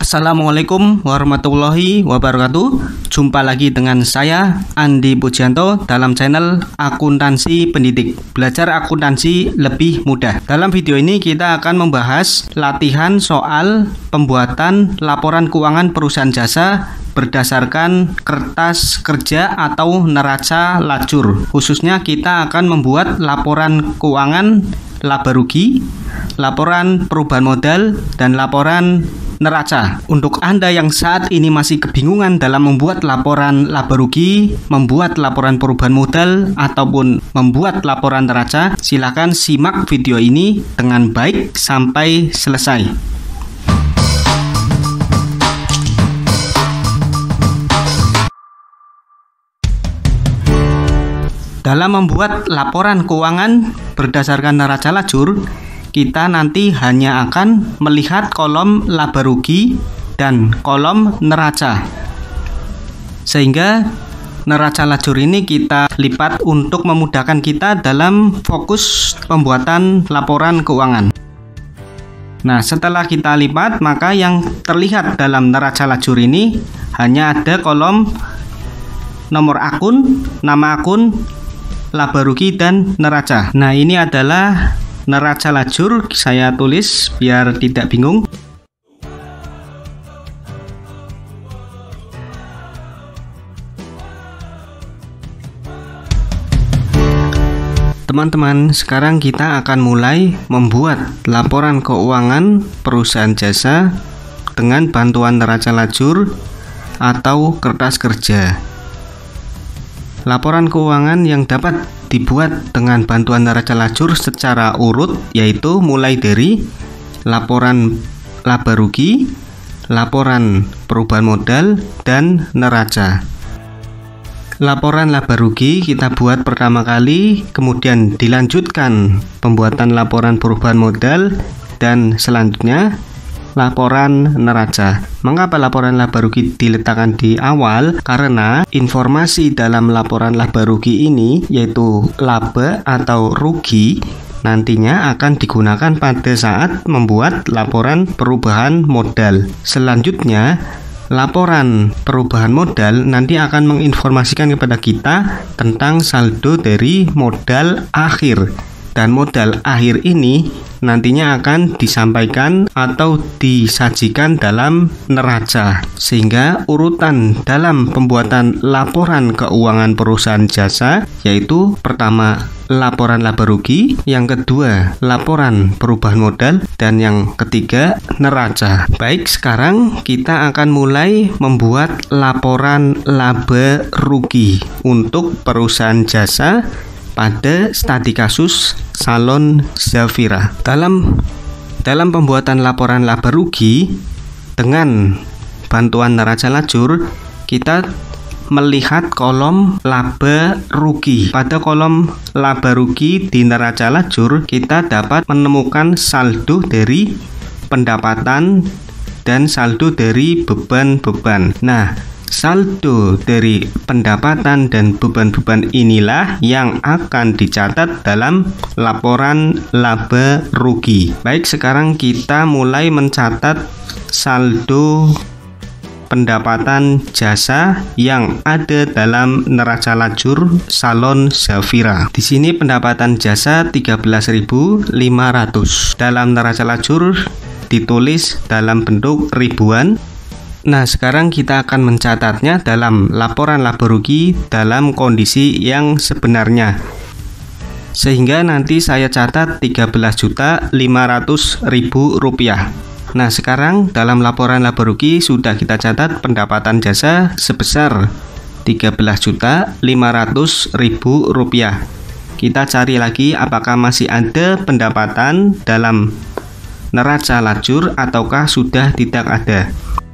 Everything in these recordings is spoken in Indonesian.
Assalamualaikum warahmatullahi wabarakatuh. Jumpa lagi dengan saya Andi Pujianto dalam channel Akuntansi Pendidik. Belajar akuntansi lebih mudah. Dalam video ini kita akan membahas latihan soal pembuatan laporan keuangan perusahaan jasa berdasarkan kertas kerja atau neraca lajur. Khususnya kita akan membuat laporan keuangan laba rugi, laporan perubahan modal, dan laporan neraca. Untuk Anda yang saat ini masih kebingungan dalam membuat laporan laba rugi, membuat laporan perubahan modal, ataupun membuat laporan neraca, silakan simak video ini dengan baik sampai selesai. Dalam membuat laporan keuangan berdasarkan neraca lajur, kita nanti hanya akan melihat kolom laba rugi dan kolom neraca. Sehingga neraca lajur ini kita lipat untuk memudahkan kita dalam fokus pembuatan laporan keuangan. Nah, setelah kita lipat, maka yang terlihat dalam neraca lajur ini hanya ada kolom nomor akun, nama akun, laba rugi, dan neraca. Nah, ini adalah neraca lajur, saya tulis biar tidak bingung. Teman-teman, sekarang kita akan mulai membuat laporan keuangan perusahaan jasa dengan bantuan neraca lajur atau kertas kerja. Laporan keuangan yang dapat dibuat dengan bantuan neraca lajur secara urut, yaitu mulai dari laporan laba rugi, laporan perubahan modal, dan neraca. Laporan laba rugi kita buat pertama kali, kemudian dilanjutkan pembuatan laporan perubahan modal, dan selanjutnya laporan neraca. Mengapa laporan laba rugi diletakkan di awal? Karena informasi dalam laporan laba rugi ini, yaitu laba atau rugi, nantinya akan digunakan pada saat membuat laporan perubahan modal. Selanjutnya, laporan perubahan modal nanti akan menginformasikan kepada kita tentang saldo dari modal akhir. Dan modal akhir ini nantinya akan disampaikan atau disajikan dalam neraca. Sehingga urutan dalam pembuatan laporan keuangan perusahaan jasa yaitu pertama laporan laba rugi, yang kedua laporan perubahan modal, dan yang ketiga neraca. Baik, sekarang kita akan mulai membuat laporan laba rugi untuk perusahaan jasa pada studi kasus Salon Zafira. Dalam pembuatan laporan laba rugi dengan bantuan neraca lajur, kita melihat kolom laba rugi. Pada kolom laba rugi di neraca lajur, kita dapat menemukan saldo dari pendapatan dan saldo dari beban-beban. Nah, saldo dari pendapatan dan beban-beban inilah yang akan dicatat dalam laporan laba rugi. Baik, sekarang kita mulai mencatat saldo pendapatan jasa yang ada dalam neraca lajur Salon Zafira. Di sini pendapatan jasa 13.500. Dalam neraca lajur ditulis dalam bentuk ribuan. Nah, sekarang kita akan mencatatnya dalam laporan laba rugi dalam kondisi yang sebenarnya. Sehingga nanti saya catat Rp13.500.000. Nah, sekarang dalam laporan laba rugi sudah kita catat pendapatan jasa sebesar Rp13.500.000. Kita cari lagi apakah masih ada pendapatan dalam neraca lajur ataukah sudah tidak ada.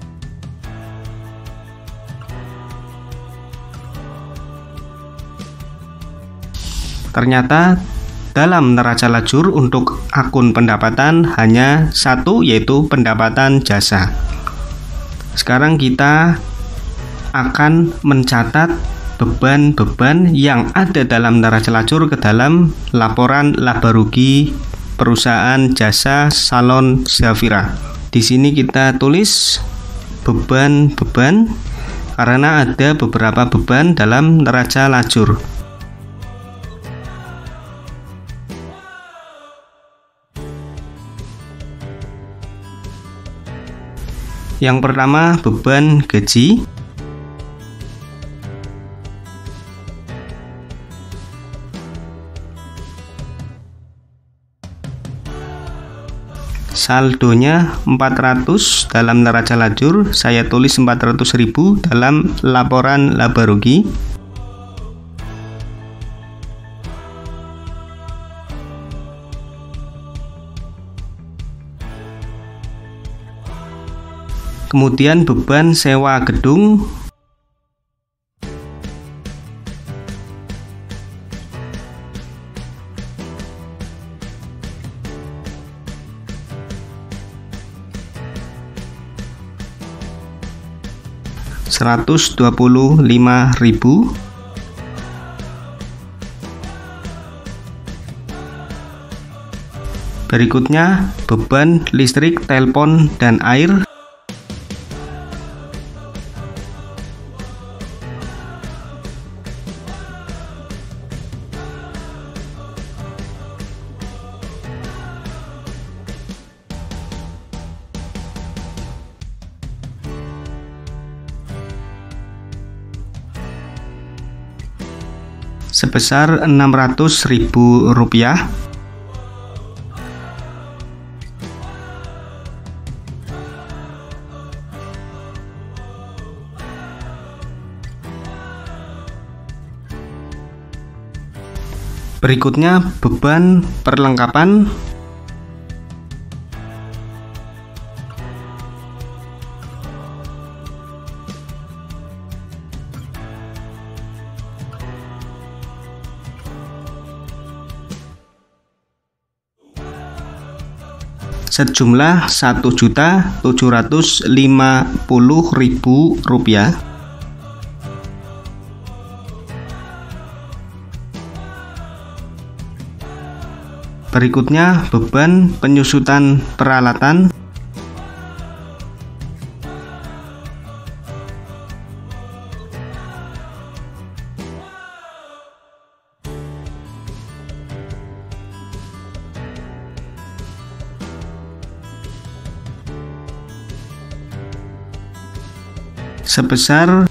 Ternyata dalam neraca lajur untuk akun pendapatan hanya satu, yaitu pendapatan jasa. Sekarang kita akan mencatat beban-beban yang ada dalam neraca lajur ke dalam laporan laba rugi perusahaan jasa Salon Zafira. Di sini kita tulis beban-beban karena ada beberapa beban dalam neraca lajur. Yang pertama, beban gaji. Saldonya 400 dalam neraca lajur, saya tulis 400.000 dalam laporan laba rugi. Kemudian beban sewa gedung. Rp125.000. Berikutnya beban listrik, telepon, dan air. Sebesar Rp600.000. Berikutnya beban perlengkapan. Sejumlah Rp1.750.000. Berikutnya beban penyusutan peralatan. Sebesar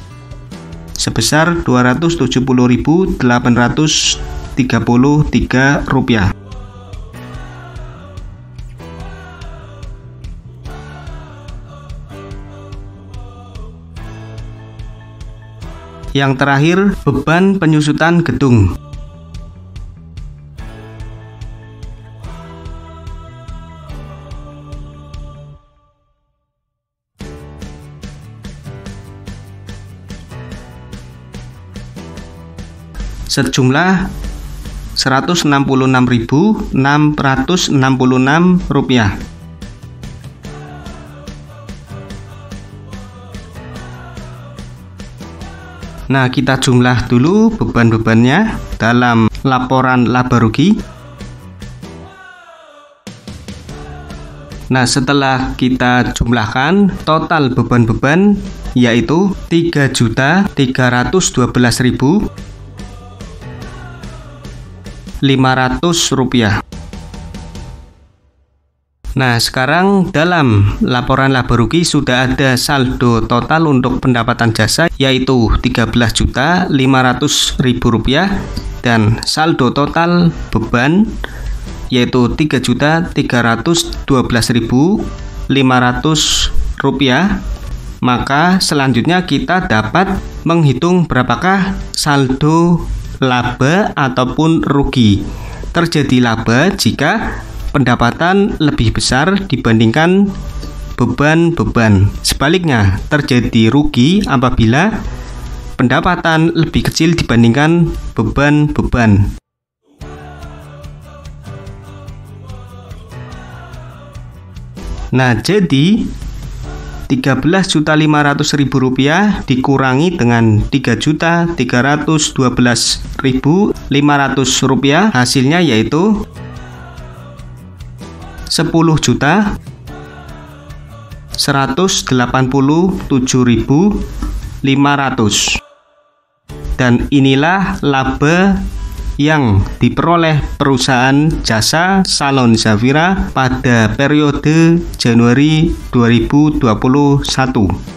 Rp270.833. Yang terakhir, beban penyusutan gedung. Sejumlah Rp166.666. Nah, kita jumlah dulu beban-bebannya dalam laporan laba rugi. Nah, setelah kita jumlahkan total beban-beban yaitu Rp3.312.500. Nah, sekarang dalam laporan laba rugi sudah ada saldo total untuk pendapatan jasa yaitu Rp13.500.000 dan saldo total beban yaitu Rp3.312.500. Maka selanjutnya kita dapat menghitung berapakah saldo laba ataupun rugi. Terjadi laba jika pendapatan lebih besar dibandingkan beban-beban. Sebaliknya, terjadi rugi apabila pendapatan lebih kecil dibandingkan beban-beban. Nah, jadi Rp13.500.000 dikurangi dengan Rp3.312.500 hasilnya yaitu 187.500. Dan inilah laba yang diperoleh perusahaan jasa Salon Zafira pada periode Januari 2021.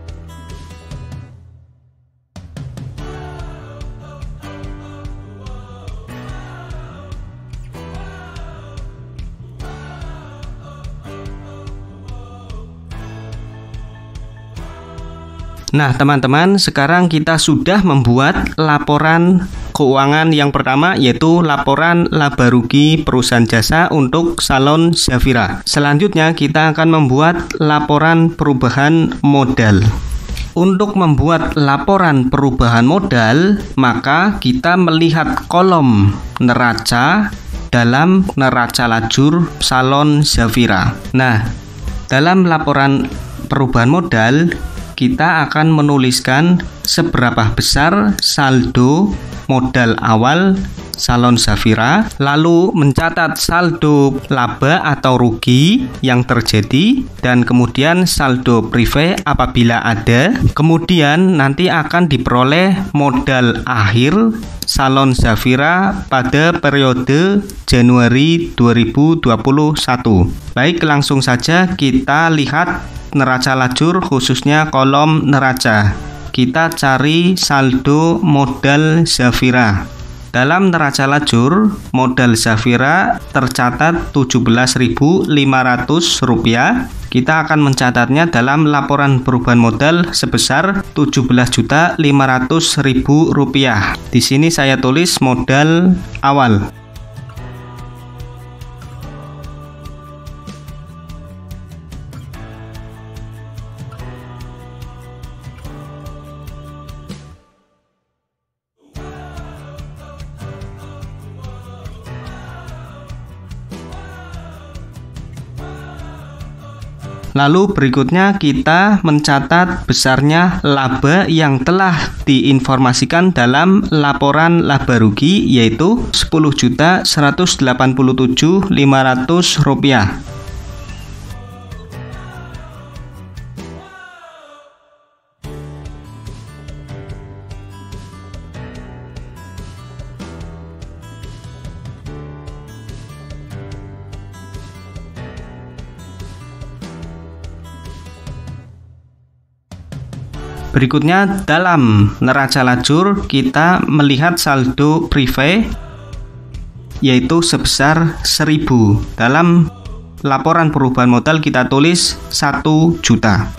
Nah, teman-teman, sekarang kita sudah membuat laporan keuangan yang pertama, yaitu laporan laba rugi perusahaan jasa untuk Salon Zafira. Selanjutnya, kita akan membuat laporan perubahan modal. Untuk membuat laporan perubahan modal, maka kita melihat kolom neraca dalam neraca lajur Salon Zafira. Nah, dalam laporan perubahan modal, kita akan menuliskan seberapa besar saldo modal awal Salon Zafira, lalu mencatat saldo laba atau rugi yang terjadi, dan kemudian saldo prive apabila ada. Kemudian nanti akan diperoleh modal akhir Salon Zafira pada periode Januari 2021. Baik, langsung saja kita lihat neraca lajur, khususnya kolom neraca. Kita cari saldo modal Zafira. Dalam neraca lajur, modal Zafira tercatat Rp17.500. Kita akan mencatatnya dalam laporan perubahan modal sebesar Rp17.500.000. Di sini saya tulis modal awal. Lalu berikutnya kita mencatat besarnya laba yang telah diinformasikan dalam laporan laba rugi, yaitu Rp10.187.500. Berikutnya, dalam neraca lajur kita melihat saldo prive, yaitu sebesar 1.000. Dalam laporan perubahan modal kita tulis 1 juta.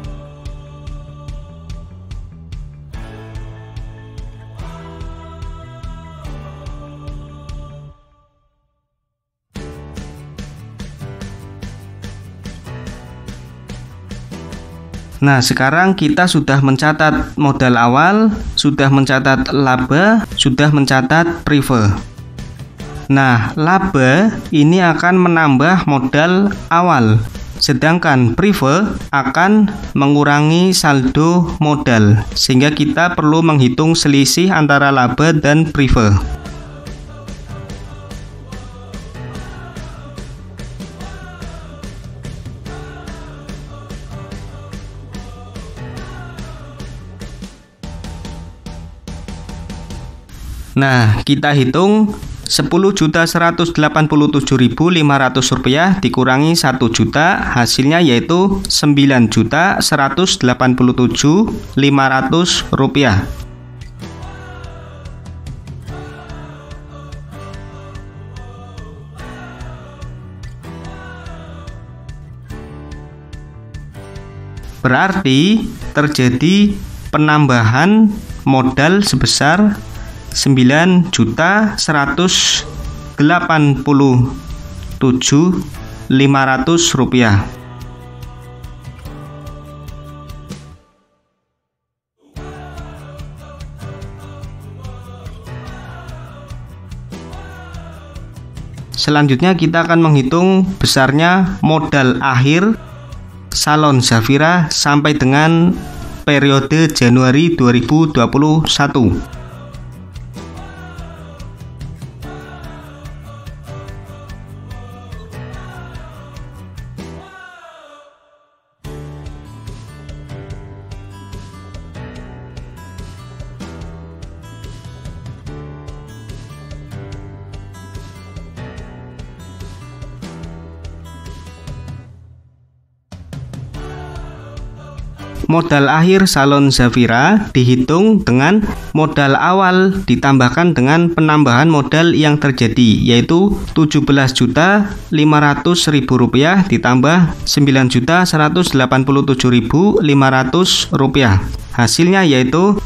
Nah, sekarang kita sudah mencatat modal awal, sudah mencatat laba, sudah mencatat prive. Nah, laba ini akan menambah modal awal, sedangkan prive akan mengurangi saldo modal, sehingga kita perlu menghitung selisih antara laba dan prive. Nah, kita hitung Rp10.187.500 dikurangi 1 juta, hasilnya yaitu Rp9.187.500. Berarti terjadi penambahan modal sebesar Rp9.187.500. Selanjutnya kita akan menghitung besarnya modal akhir Salon Zafira sampai dengan periode Januari 2021. Modal akhir salon Zafira dihitung dengan modal awal ditambahkan dengan penambahan modal yang terjadi, yaitu Rp17.500.000 ditambah Rp9.187.500. Hasilnya yaitu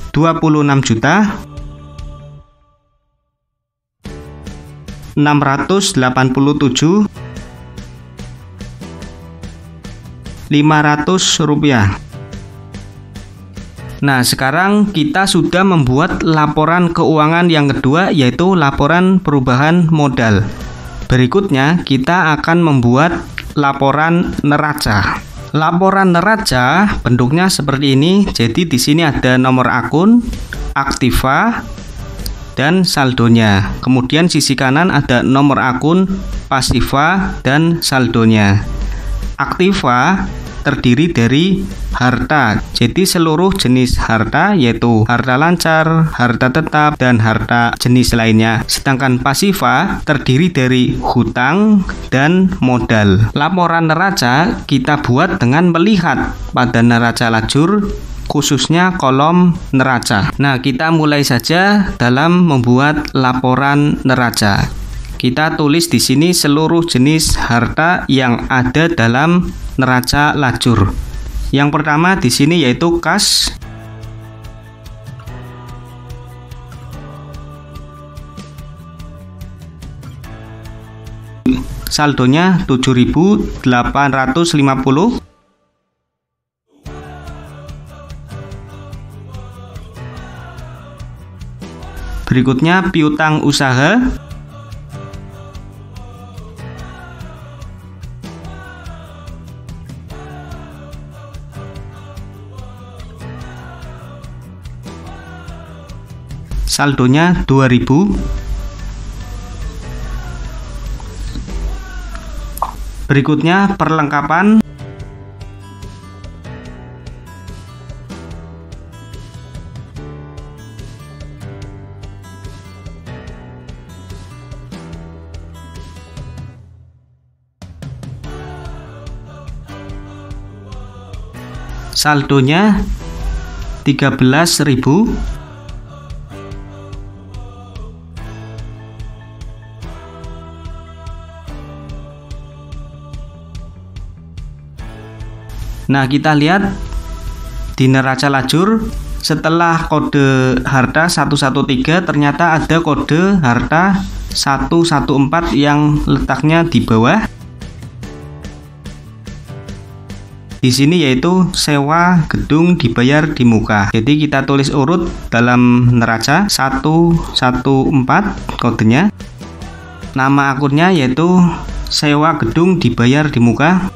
Rp26.687.500. Nah, sekarang kita sudah membuat laporan keuangan yang kedua, yaitu laporan perubahan modal. Berikutnya, kita akan membuat laporan neraca. Laporan neraca bentuknya seperti ini. Jadi di sini ada nomor akun, aktiva, dan saldonya. Kemudian sisi kanan ada nomor akun, pasiva, dan saldonya. Aktiva terdiri dari harta. Jadi seluruh jenis harta, yaitu harta lancar, harta tetap, dan harta jenis lainnya. Sedangkan pasiva terdiri dari hutang dan modal. Laporan neraca kita buat dengan melihat pada neraca lajur, khususnya kolom neraca. Nah, kita mulai saja dalam membuat laporan neraca. Kita tulis di sini seluruh jenis harta yang ada dalam neraca lajur. Yang pertama di sini yaitu kas. Saldonya 7.850. Berikutnya piutang usaha. Saldonya 2.000. Berikutnya perlengkapan. Saldonya 13.000. Nah, kita lihat di neraca lajur setelah kode harta 113 ternyata ada kode harta 114 yang letaknya di bawah. Di sini yaitu sewa gedung dibayar di muka. Jadi kita tulis urut dalam neraca 114 kodenya. Nama akunnya yaitu sewa gedung dibayar di muka.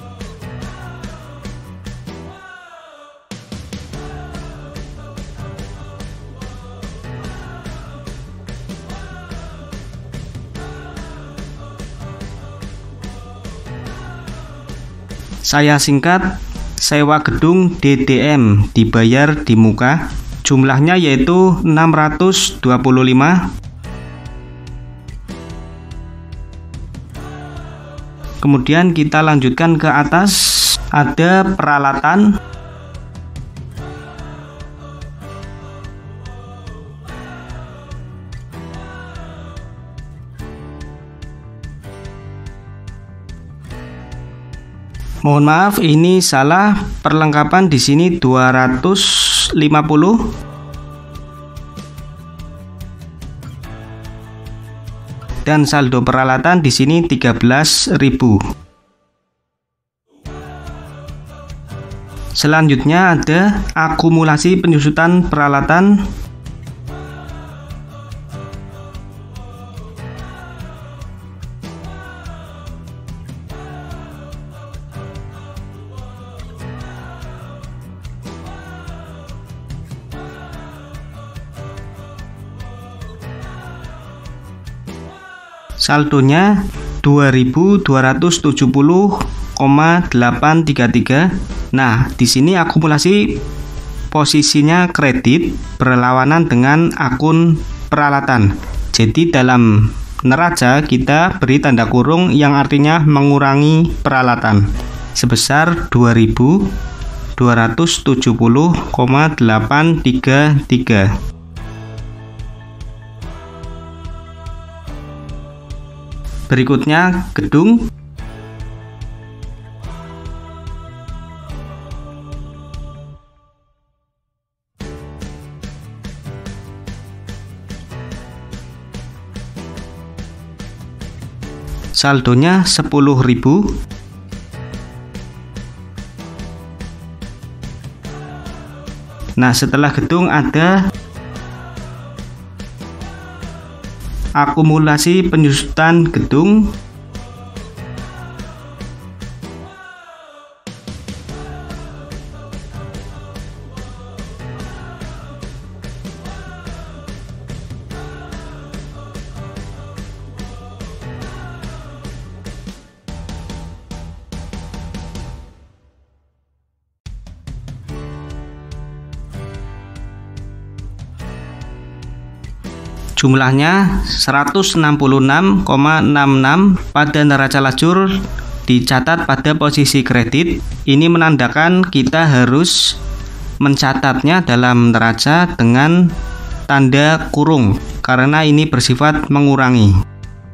Saya singkat sewa gedung DDM dibayar di muka. Jumlahnya yaitu 625. Kemudian kita lanjutkan ke atas, ada peralatan. Mohon maaf, ini salah. Perlengkapan di sini 250. Dan saldo peralatan di sini 13.000. Selanjutnya ada akumulasi penyusutan peralatan. Saldonya 2.270,833. Nah, di sini akumulasi posisinya kredit berlawanan dengan akun peralatan. Jadi dalam neraca kita beri tanda kurung yang artinya mengurangi peralatan sebesar 2.000 270,833. Berikutnya gedung. Saldonya 10.000. Nah, setelah gedung ada akumulasi penyusutan gedung. Jumlahnya 166,66 pada neraca lajur dicatat pada posisi kredit. Ini menandakan kita harus mencatatnya dalam neraca dengan tanda kurung karena ini bersifat mengurangi.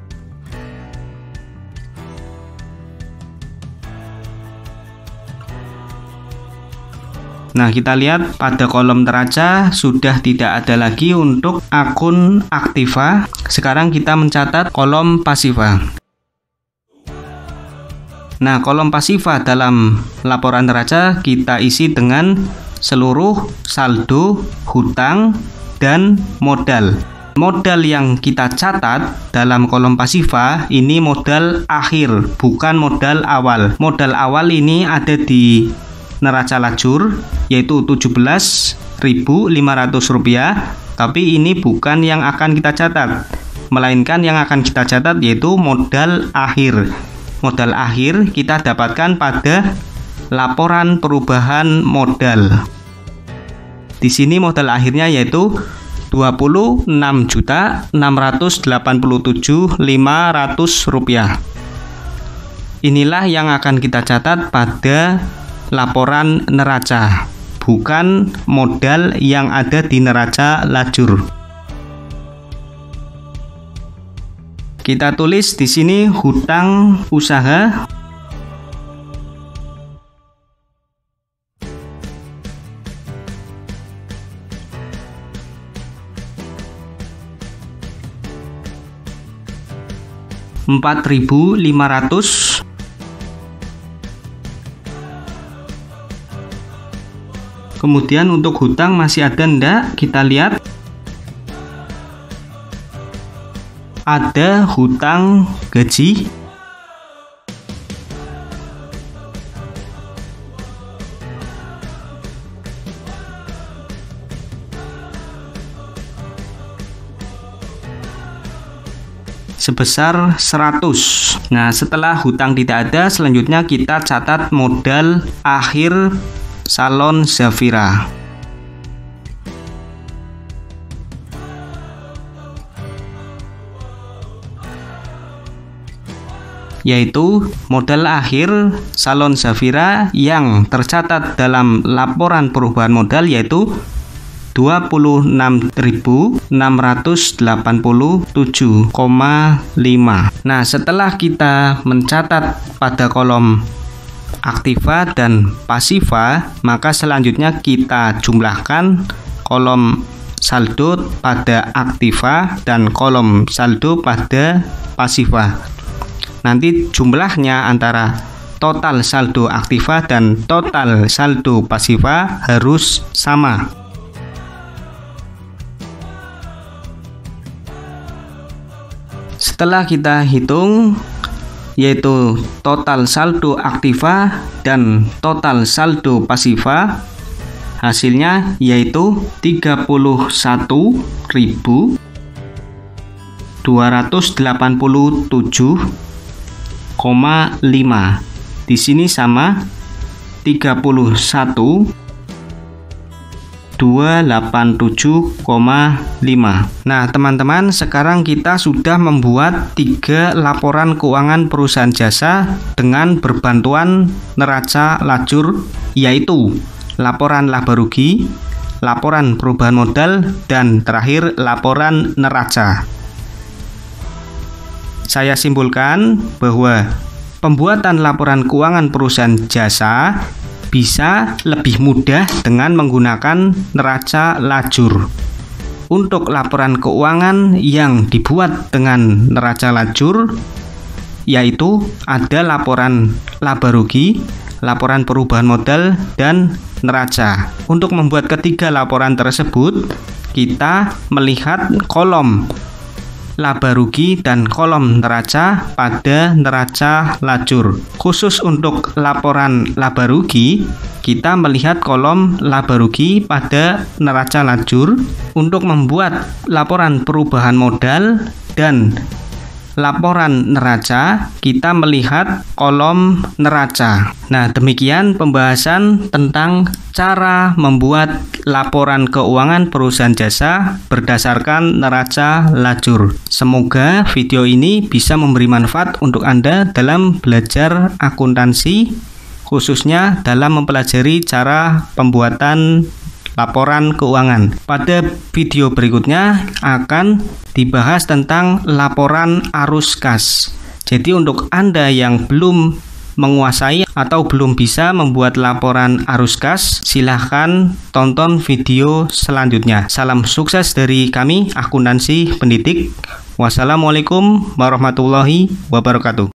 Nah, kita lihat pada kolom neraca sudah tidak ada lagi untuk akun aktiva. Sekarang kita mencatat kolom pasiva. Nah, kolom pasiva dalam laporan neraca kita isi dengan seluruh saldo, hutang, dan modal. Modal yang kita catat dalam kolom pasiva ini modal akhir, bukan modal awal. Modal awal ini ada di neraca lajur yaitu Rp17.500, tapi ini bukan yang akan kita catat, melainkan yang akan kita catat yaitu modal akhir. Modal akhir kita dapatkan pada laporan perubahan modal. Di sini modal akhirnya yaitu Rp26.687.500. Inilah yang akan kita catat pada laporan neraca, bukan modal yang ada di neraca lajur. Kita tulis di sini hutang usaha. Rp4.500. Kemudian untuk hutang masih ada enggak? Kita lihat. Ada hutang gaji. Sebesar 100. Nah, setelah hutang tidak ada, selanjutnya kita catat modal akhir Salon Zafira. Yaitu modal akhir Salon Zafira yang tercatat dalam laporan perubahan modal yaitu Rp26.687,5. Nah, setelah kita mencatat pada kolom aktiva dan pasiva, maka selanjutnya kita jumlahkan kolom saldo pada aktiva dan kolom saldo pada pasiva. Nanti jumlahnya antara total saldo aktiva dan total saldo pasiva harus sama. Setelah kita hitung yaitu total saldo aktiva dan total saldo pasiva, hasilnya yaitu 31.287,5. Di sini sama 31.287,5 287,5. Nah, teman-teman, sekarang kita sudah membuat 3 laporan keuangan perusahaan jasa dengan berbantuan neraca lajur, yaitu laporan laba rugi, laporan perubahan modal, dan terakhir laporan neraca. Saya simpulkan bahwa pembuatan laporan keuangan perusahaan jasa bisa lebih mudah dengan menggunakan neraca lajur. Untuk laporan keuangan yang dibuat dengan neraca lajur, yaitu ada laporan laba rugi, laporan perubahan modal, dan neraca. Untuk membuat ketiga laporan tersebut, kita melihat kolom laba rugi dan kolom neraca pada neraca lajur. Khusus untuk laporan laba rugi, kita melihat kolom laba rugi pada neraca lajur. Untuk membuat laporan perubahan modal dan laporan neraca, kita melihat kolom neraca. Nah, demikian pembahasan tentang cara membuat laporan keuangan perusahaan jasa berdasarkan neraca lajur. Semoga video ini bisa memberi manfaat untuk Anda dalam belajar akuntansi, khususnya dalam mempelajari cara pembuatan laporan keuangan. Pada video berikutnya akan dibahas tentang laporan arus kas. Jadi untuk Anda yang belum menguasai atau belum bisa membuat laporan arus kas, silahkan tonton video selanjutnya. Salam sukses dari kami, Akuntansi Pendidik. Wassalamualaikum warahmatullahi wabarakatuh.